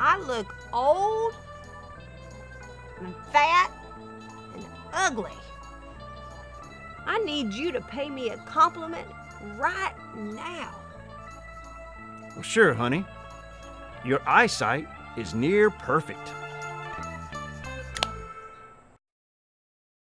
I look old and fat and ugly. I need you to pay me a compliment right now. Well, sure, honey. Your eyesight is near perfect.